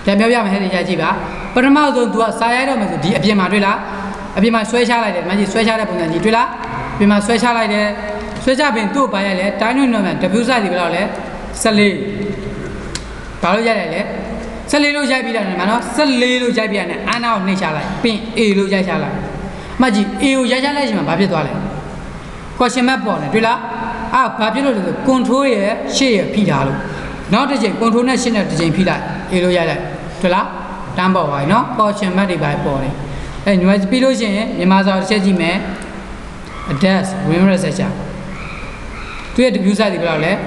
ပြန်ပြောပြမယ်ဟဲ့ဒီကြကြည့်ပါပထမဆုံးသူကစာရိုက်တော့မယ်ဆိုဒီအပြင်မှာတွေ့လားအပြင်မှာဆွဲချလိုက်တယ်မကြီးဆွဲချတဲ့ပုံစံကြီးတွေ့လားအပြင်မှာဆွဲချလိုက်တယ်ဆွဲချပင်သူ့ဘာရိုက်လဲတိုင်းတွင်တော့မှ W size ဒီဘယ်လောက်လဲ14ဘာလို့ရိုက်လိုက်လဲ14လို့ရိုက်ပြီးတာနဲ့မနော်14လို့ရိုက်ပြီးတာနဲ့အနာကိုနှိပ်ချလိုက်ပြီး A လို့ရိုက်ချလိုက်မကြီး A ကိုရိုက်ချလိုက်ချိန်မှာဘာဖြစ်သွားလဲ question mark ပေါ်နေတွေ့လားဘာဖြစ်လို့လဲဆို control ရဲ့ရှေ့ရဲ့ဖိထားလို့နောက်တစ်ချိန် control နဲ့ရှေ့နဲ့တစ်ချိန်ဖိလိုက် A လို့ရိုက်လိုက်တွေ့လားတန်းပေါ်ပါပြီနော် question mark တွေပါပေါ်နေညီမပြီးလို့ရှိရင်မြန်မာစာတစ်ချက်ကြည့်မယ် adapt win researcher သူရဲ့ W size ဒီဘယ်လောက်လဲ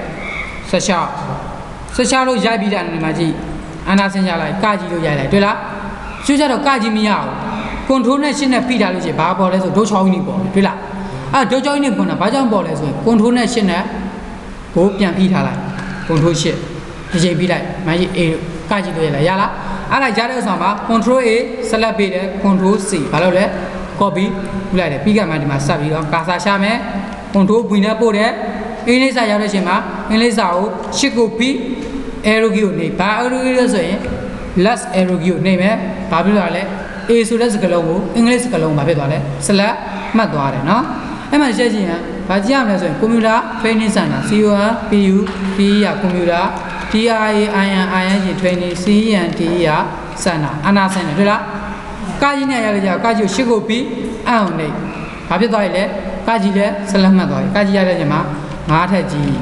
16လို့ရိုက်ပြီးတာနဲ့ညီမကြည့်အနာဆင်းကြလိုက်ကကြီးလို့ရိုက်လိုက်တွေ့လားကျွတ်ကြတော့ကကြီးမရဘူး control နဲ့ရှင်းနဲ့ဖိထားလို့ရှိရင်ဘာပေါ်လဲဆိုဒိုးချောင်းကြီးပေါ်တယ်တွေ့လားဒိုးချောင်းကြီးပေါ်တာဘာကြောင့်ပေါ်လဲဆိုရင် control နဲ့ရှင်းနဲ့ကိုပြန်ဖိထားလိုက် control ရှင်းဒီချိန်ဖိလိုက်မကြီး A ကကြီးလို့ရိုက်လိုက်ရလားအဲ့ဒါကြားတဲ့ဥစ္စာမှာ control A select ပေးတယ် control C ဘာလို့လဲ copy ပြလိုက်တယ်ပြီးကမှဒီမှာဆက်ပြီးတော့ကာစာရှာမယ် control V နဲ့ပို့တယ်အင်္ဂလိပ်စာရောက်တဲ့အချိန်မှာအင်္ဂလိပ်စာကိုရှစ်ကိုပြီး arrow key ကိုနေဘာ arrow key လဲဆိုရင် left arrow key ကိုနေမယ်ဘာဖြစ်သွားလဲ A ဆိုတဲ့စကားလုံးကိုအင်္ဂလိပ်စကားလုံးမှာဖြစ်သွားလဲ select မှတ်သွားတယ်နော်အဲ့မှာရှင်းချင်ရင်ဘာကြည့်ရမလဲဆိုရင် computer training center COMPU PE က computer TRAIN training CENT က center အနာစင်တယ်တွေ့လားကာကြီးနဲ့ရလေကြကာကြီးကိုရှစ်ကိုပြီးအံ့အောင်နေဘာဖြစ်သွားလဲကာကြီးလည်း select မှတ်သွားပြီကာကြီးရတဲ့ချိန်မှာ9ထက်ကြီး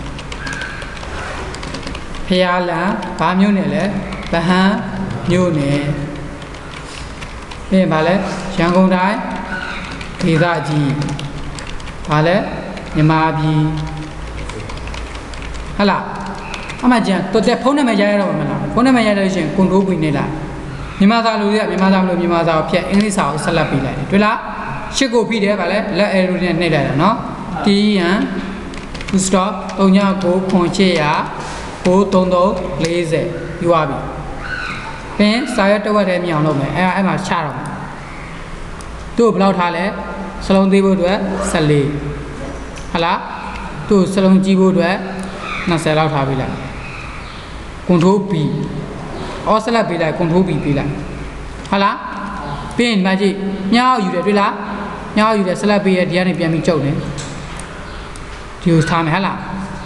ဖျားလံဘာမျိုးနဲ့လဲဗဟန်းမျိုးနဲ့ပြီးရင်ဗာလဲရန်ကုန်တိုင်းဒေသကြီးဗာလဲမြန်မာပြည်ဟလာအမှကျန်တော်တဲ့ဖုန်းနံပါတ်ရရတော့မှာမလားဖုန်းနံပါတ်ရလို့ရှိရင် control ဝင်နေလားမြန်မာစာလိုရမြန်မာစာမလို့မြန်မာစာကိုဖြတ်အင်္ဂလိပ်စာကိုဆက်လက်ပေးလိုက်တယ်တွေ့လားရှစ်ကိုဖိတယ်ဗာလဲလက် arrow နဲ့နှိပ်လိုက်တာနော် TN full stop 39ခွန်ချစ်ရ93340ယူပါပြီ။ပြီးရင်စာရွက်တစ်ဝက်တည်းမြအောင်လုပ်မယ်။အဲ့မှာချတော့မယ်။သူ့ဘယ်လောက်ထားလဲစလုံးသေးဖို့အတွက်14ဟလားသူ့စလုံးကြီးဖို့အတွက်20လောက်ထားပေးလိုက်။ control B အော်ဆက်လက်ပေးလိုက် control B ပေးလိုက်။ဟလားပြီးရင်ဒီမှာကြည့်ညောက်ယူတယ်တွေ့လား။ညောက်ယူတယ်ဆက်လက်ပေးရဒီကနေပြန်ပြီးကျုပ်တယ်။ဒီကိုထားမယ်ဟလား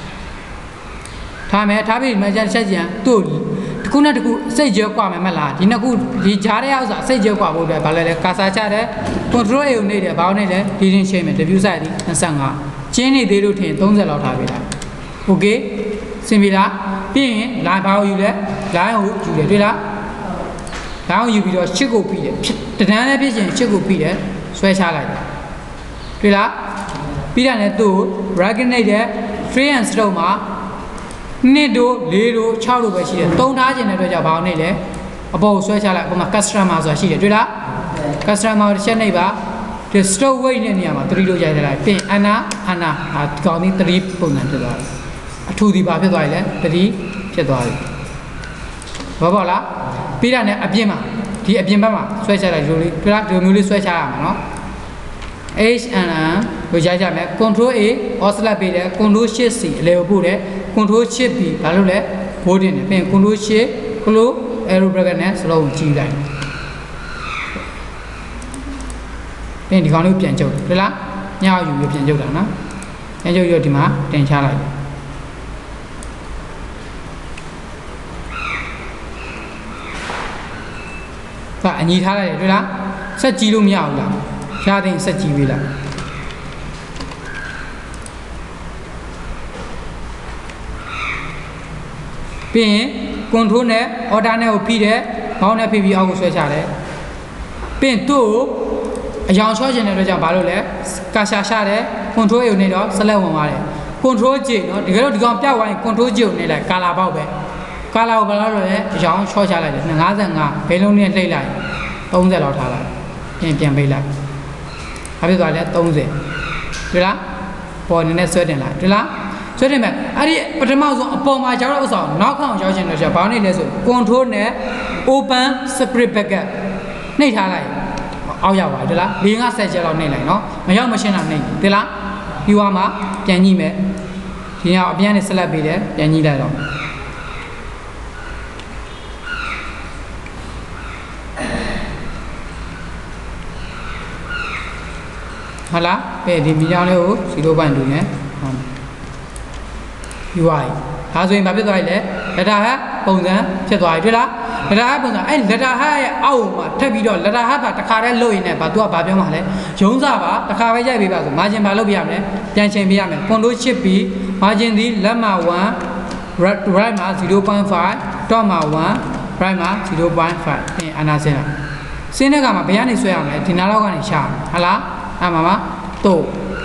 ထားမယ်ထားပြီးမှကျန်ချက်ကျန်တို့တခုနဲ့တခုစိတ်ကြောကွာမယ်မလားဒီနှစ်ခုဒီကြားတဲ့ဥစ္စာစိတ်ကြောကွာဖို့အတွက်ဘာလဲလဲကာစာချတယ် control A ကိုနေတယ်ဘာလို့နေလဲဒီရင်ချိန်မယ် W size ဒီ25ကျင်းနေသေးလို့ထင်30လောက်ထားပေးလိုက် okay စင်ပြီလားပြီးရင် line ဘာကိုယူလဲ line ကိုယူတယ်တွေ့လား line ကိုယူပြီးတော့ရှစ်ကိုပြီးတယ်တန်းလည်းဖြစ်ရင်ရှစ်ကိုပြီးတယ်ဆွဲချလိုက်တယ်တွေ့လားပြီးတာနဲ့သူ့ bracket နဲ့ free and stroke မှာ2တို့4တို့6တို့ပဲရှိတယ်3ထားခြင်းတဲ့အတွက်ကြောင့်ဘာလို့နေလဲအပေါ်ကိုဆွဲချလိုက်အပေါ်မှာ customer ဆိုတာရှိတယ်တွေ့လား customer တစ်ချက်နှိပ်ပါဒီ stroke weight နဲ့နေရာမှာ3လို့ရိုက်လိုက်ပြင်အနာဒီကောင်นี้3ပုံစံဖြစ်သွားတယ်အထူဒီဘာဖြစ်သွားပြီလဲ3ဖြစ်သွားပြီဘောပေါလားပြီးတာနဲ့အပြင်မှာဒီအပြင်ဘက်မှာဆွဲချလိုက်လို့တွေ့လားဒီမျိုးလေးဆွဲချရမှာနော် HNN ကိုရိုက်ကြမယ် control A oscillate ပေးတယ် control shift C အလဲကိုပို့တယ် control shift B ဘာလို့လဲဘိုးတင်တယ်ပြီးရင် control shift close arrow bracket နဲ့စလုံးကြီးလိုက်ပြီးရင်ဒီကောင်လေးပြန်ကျုပ်တယ်လားညောက်ယူပြီးပြန်ကျုပ်တာနော်ပြန်ကျုပ်ရဒီမှာတင်ချလိုက်တယ်အညီထားလိုက်တယ်တွေ့လားဆက်ကြည့်လို့မရဘူးလားရတဲ့ဆက်ကြည့်ပေးလိုက်ပြီးရင် control နဲ့ order နဲ့ကိုဖိတယ်ဘောင်းနဲ့ဖိပြီးအောက်ကိုဆွဲချတယ်ပြီးရင်သူ့ကိုအယောင်ချောချင်တဲ့အတွက်ကြောင့်ဘာလို့လဲကာရှာရှာတယ် control A ကိုနေတော့ select ဝင်သွားတယ် control J เนาะတကယ်လို့ဒီကောင်ပြောက်သွားရင် control J ကိုနေလိုက်ကာလာပေါက်ပဲကာလာကိုဘာလို့လဲအယောင်ချောချလိုက်တယ်55ဘယ်လုံးနဲ့လှိမ့်လိုက်30လောက်ထားလိုက်ပြန်ပေးလိုက်ဘာဖြစ်သွားလဲ30တွေ့လားပေါ်နေနဲ့ဆွဲတင်လိုက်တွေ့လားဆွဲတင်မဲ့အဲ့ဒီပထမဆုံးအပေါ်မှာရောက်တဲ့ဥစ္စာကိုနောက်ခေါင်ရောက်ချင်တဲ့ချက်ဘာနေလဲဆို control နဲ့ open script bracket နှိပ်ထားလိုက်အောက်ရောက်ပါတွေ့လား4-5 set ချက်လောက်နှိပ်လိုက်နော်မရောက်မရှင်းတာနှိပ်တွေ့လားပြီးသွားမှပြန်ညှိမယ်ဒီညအပြန်နဲ့ဆက်လက်ပေးတယ်ပြန်ညှိလိုက်တော့ဟုတ်လားပဲဒီမြေကြောင်းလေးကို0.2နဲ့UI ဒါဆိုရင်ဘာဖြစ်သွားပြီလဲလက်တာဟတ်ပုံစံဖြစ်သွားပြီတွေ့လားလက်တာဟတ်ပုံစံအဲ့လက်တာဟတ်ရဲ့အောက်မှာထပ်ပြီးတော့လက်တာဟတ်ပါတစ်ခါတည်းလုတ်ရင်လည်းဘာသူကဘာပြောမှာလဲရုံးစားပါတစ်ခါပဲရိုက်ပေးပါဆို margin ဘာလုပ်ပြရမလဲပြန်ချိန်ပေးရမယ် control shift ပြီး margin ဒီလက်မှာ1 right မှာ 0.5 top မှာ1 right မှာ 0.5 အနာစင်းလားစင်းတဲ့ကမှာဘယ်ကနေဆွဲရမလဲဒီနားလောက်ကနေရှာဟုတ်လားအဲ့မှာတော့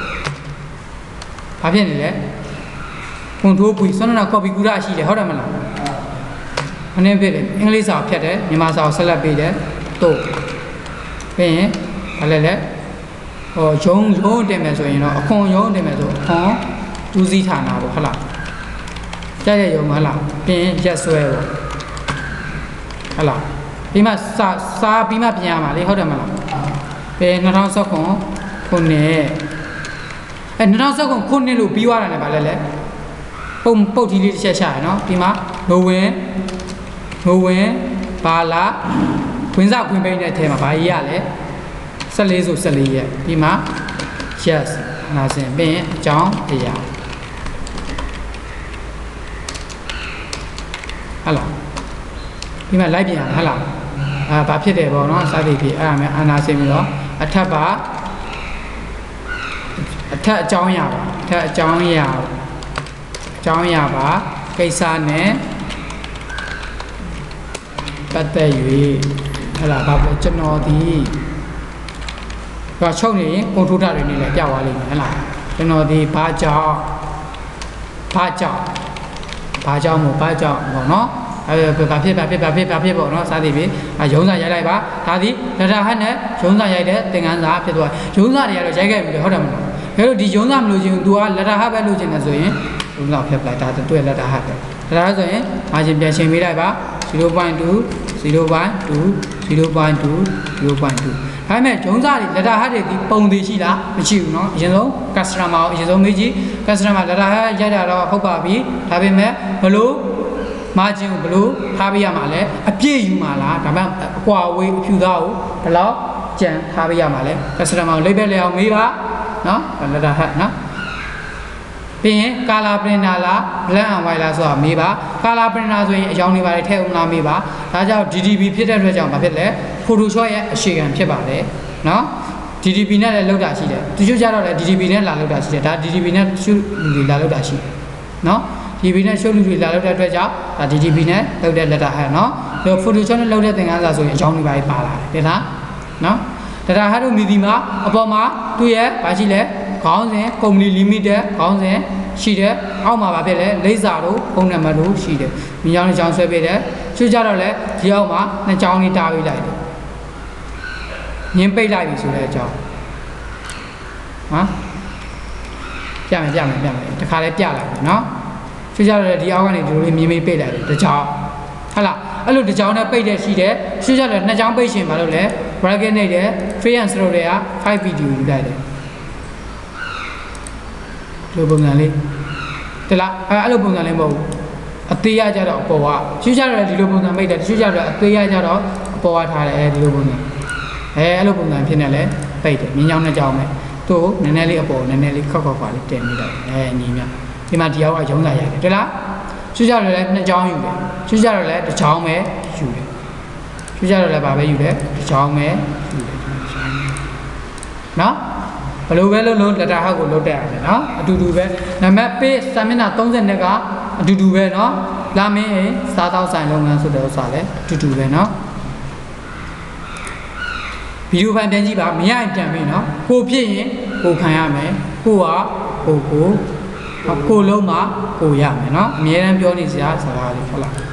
ဘာဖြစ်နေလဲcontrol ပွေဆွမ်းနာ copy ကူတာရှိတယ်ဟုတ်တယ်မလားခဏပြည့်တယ်အင်္ဂလိပ်စာဖြတ်တယ်မြန်မာစာကိုဆက်လက်ပေးတယ်တော့ပြီးရင်ဘာလဲလဲဟောရုံးတင်မယ်ဆိုရင်တော့အခွန်ရုံးတင်မယ်ဆိုအခွန်တူးစီးဌာနပေါ့ဟုတ်လားကြက်ရုံမဟုတ်လားပြီးရင်ရက်ဆွဲပေါ့ဟုတ်လားဒီမှာစာပြီးမှပြင်ရမှာလေဟုတ်တယ်မလားပြီး2019ခုနှစ်2019ခုနှစ်လို့ပြီးသွားတယ်လည်းဗာလဲလဲပုတ်ထီလေးတစ်ချက်ရှာရနော်ဒီမှာနိုဝင်ဘာလာခွင်းစားခွင်းပိန်းတဲ့အထဲမှာဘာကြီးရလဲ14ဆို14ရက်ဒီမှာ yes နာစင်ပြီးရင်အကြောင်းတရားဟုတ်လားဒီမှာလိုက်ပြန်ရဟုတ်လားဘာဖြစ်တယ်ပေါ့နော်စသည်ဖြင့်အဲ့ဒါမျိုးအာနာစင်ပြီးတော့အထက်အကြောင်းရပါအထက်အကြောင်းရပါကိစ္စနဲ့ပတ်သက်၍ဟလာဘာပဲကျွန်တော်ဒီချုပ်နေရင်ပုံထုတ်တာတွေနေလည်းပြသွားလိမ့်မယ်ဟလားကျွန်တော်ဒီဘာကြောင့်မို့ပေါ့နော်ဘာဖြစ်ပေါ့နော်စသည်ဖြင့်ရုံးစာရိုက်လိုက်ပါဒါဒီလက်တာဟတ်နဲ့ရုံးစာရိုက်တဲ့သင်္ကန်းစာဖြစ်သွားရုံးစာတွေကတော့ရိုက်ခဲ့ပြီလေဟုတ်တယ်မလားဒါလို့ဒီရုံးစာမလို့ချင်း तू ကလက်တာဟတ်ပဲလို့ချင်းတယ်ဆိုရင်ရုံးစာဖြတ်လိုက်ဒါသူ့ရဲ့လက်တာဟတ်ပဲလက်တာဆိုရင်margin ပြန်ချိန်ပေးလိုက်ပါ 0.2 ဒါပေမဲ့ဂျုံးစားတွေလက်တာဟတ်တွေဒီပုံသေးရှိလားမရှိဘူးเนาะအရင်ဆုံး customer ကိုအရင်ဆုံးမေးကြည့် customer လက်တာဟတ်ရိုက်တာတော့ဟုတ်ပါပြီဒါပေမဲ့ဘလို့ margin ကိုဘလို့ထားပေးရမှာလဲအပြည့်ယူမှာလားဒါမှအကွာဝေးအဖြူသားကိုဘယ်လောက်ကြံထားပေးရမှာလဲ customer ကိုလိပ်ပဲလေအောင်မေးပါเนาะလက်တာဟတ်เนาะပြီးရင် color printer လား black and white လားဆိုတာမေးပါ color printer ဆိုရင်အကြောင်းတွေပါတယ်ထည့်ဦးလားမေးပါဒါကြောင့် DDP ဖြစ်တဲ့အတွက်ကြောင့်ဘာဖြစ်လဲ Photoshop ရဲ့အခြေခံဖြစ်ပါတယ်เนาะ DDP နဲ့လည်းလောက်တာရှိတယ်တချို့ကြတော့လည်း DDP နဲ့လာလောက်တာရှိတယ်ဒါ DDP နဲ့ရှုလူတွေလာလောက်တာရှိတယ်เนาะ DDP နဲ့ရှုလူတွေလာလောက်တဲ့အတွက်ကြောင့်ဒါ DDP နဲ့လောက်တဲ့ letter head เนาะဒါ Photoshop နဲ့လောက်တဲ့သင်ခန်းစာဆိုရင်အကြောင်းတွေပါလာတယ်ဒါလားเนาะ data head တို့မြည်ဒီမှာအပေါ်မှာသူ့ရဲ့ဘာရှိလဲခေါင်းစဉ် company limited ခေါင်းစဉ်ရှိတယ်အောက်မှာဘာဖြစ်လဲလိပ်စာတို့ဖုန်းနံပါတ်တို့ရှိတယ်မြင်းကြောင်းဆွဲပေးတယ်ချွတ်ကြတော့လဲဒီအောက်မှာနှစ်ကြောင်းလေးတားပေးလိုက်တယ်ညင်းပိတ်လိုက်ပြီဆိုတဲ့အကြောင်းဟမ်ပြမယ်တခါလဲပြလိုက်ပြီနော်ချွတ်ကြတော့လဲဒီအောက်ကနေဒီလိုလေးမြင်းပိတ်လိုက်တယ်တစ်ကြောင်းဟုတ်လားအဲ့လိုတစ်ကြောင်းနဲ့ပိတ်တဲ့ရှိတယ်ချွတ်ကြတော့နှစ်ကြောင်းပိတ်ရှင်ဘာလို့လဲ bracket နဲ့တယ် free and slow တွေက 5 video ယူလိုက်တယ်လိုပုံစံလေးတလားအဲ့လိုပုံစံလေးမဟုတ်ဘူးအသေးရကြတော့အပေါ်ကရှုကြတော့ဒီလိုပုံစံမိတ်တယ်ရှုကြတော့အသေးရကြတော့အပေါ်ကထားတယ်ဒီလိုပုံစံအဲ့လိုပုံစံဖြစ်နေလဲပိတ်တယ်မြင်းချောင်းနဲ့ကြောင်းမယ်သူ့နည်းနည်းလေးအပေါ်နည်းနည်းလေးခောက်ခွာလေးတင်မိလိုက်ညီမြဒီမှာဒီအောက်ကရုံးစာရိုက်တယ်တလားရှုကြတော့လဲနှစ်ကြောင်းယူတယ်ရှုကြတော့လဲတစ်ကြောင်းပဲယူတယ်ရှုကြတော့လဲဘာပဲယူတယ်တစ်ကြောင်းပဲယူတယ်နော်ဘလို့ပဲလို့လက်တာဟောက်ကိုလုတ်တက်ရတယ်နော်အတူတူပဲနံပါတ် page စာမျက်နှာ30နဲ့ကအတူတူပဲနော်လာမင်းစားတောက်ဆိုင်လုပ်ငန်းဆိုတဲ့ဥစ္စာလည်းအတူတူပဲနော်ဗီဒီယိုဖိုင်ပြန်ကြည့်ပါမရရင်ပြန်ပြီနော်ကိုဖြစ်ရင်ကိုခံရမယ်ကိုကကိုလုံးမှာကိုရမယ်နော်အများအားပြောနေစရာစကားလေးဟုတ်လား